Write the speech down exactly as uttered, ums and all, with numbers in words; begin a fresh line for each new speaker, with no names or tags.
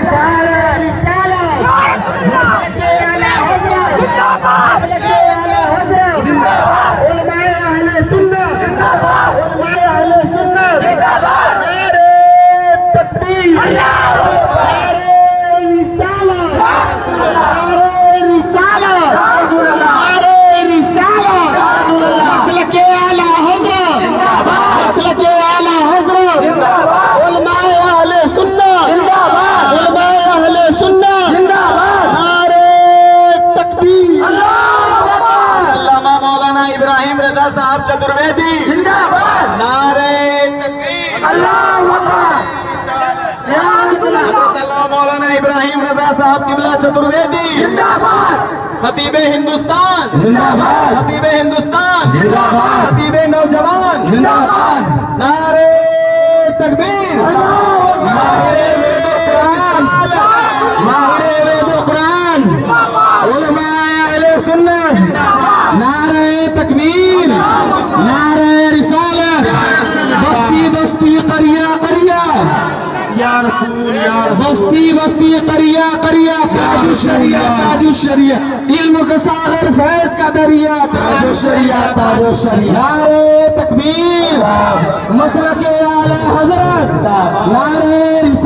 صاحب چترویدی نعرہ تکبیر حضرت علامہ مولانا ابراہیم رضا صاحب قبلہ چترویدی خطیب ہندوستان خطیب ہندوستان خطیب نوجوان نعرہ تکبیر نعرہ وید و قرآن علماء اہل سنت نعرہ تکبیر نعرہ رسالت بستی بستی قریہ قریہ یا رسول یا بستی بستی قریہ قریہ تاج الشریعہ تاج الشریعہ علم کا ساغر فیض کا دریا تاج الشریعہ تاج الشریعہ نعرہ تکبیر مسلک اعلی حضرت نعرہ